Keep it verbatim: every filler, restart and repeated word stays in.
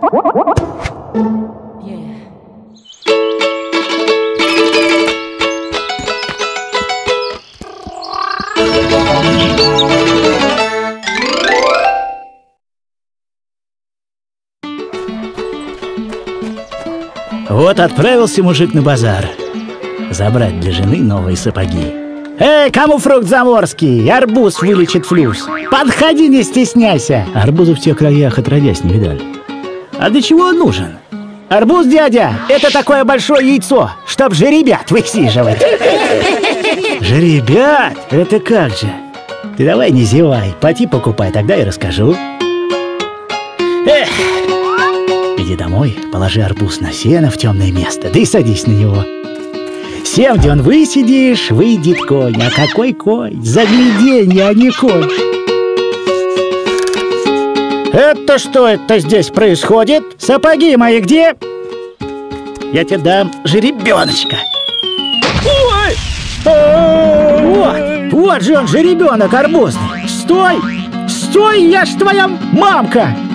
Вот отправился мужик на базар забрать для жены новые сапоги. Эй, кому фрукт заморский? Арбуз вылечит флюс. Подходи, не стесняйся. Арбуза в тех краях отродясь не видали. А для чего он нужен? Арбуз, дядя, это такое большое яйцо, чтоб жеребят высиживать. Жеребят? Это как же? Ты давай не зевай, поти покупай, тогда и расскажу. Эх. Иди домой, положи арбуз на сено в темное место, да и садись на него. Сем, где он высидишь, выйдет конь. А какой конь? Загляденье, а не конь. Это что это здесь происходит? Сапоги мои где? Я тебе дам жеребеночка. Ой! Вот, вот же он, жеребенок арбузный. Стой! Стой, я ж твоя мамка!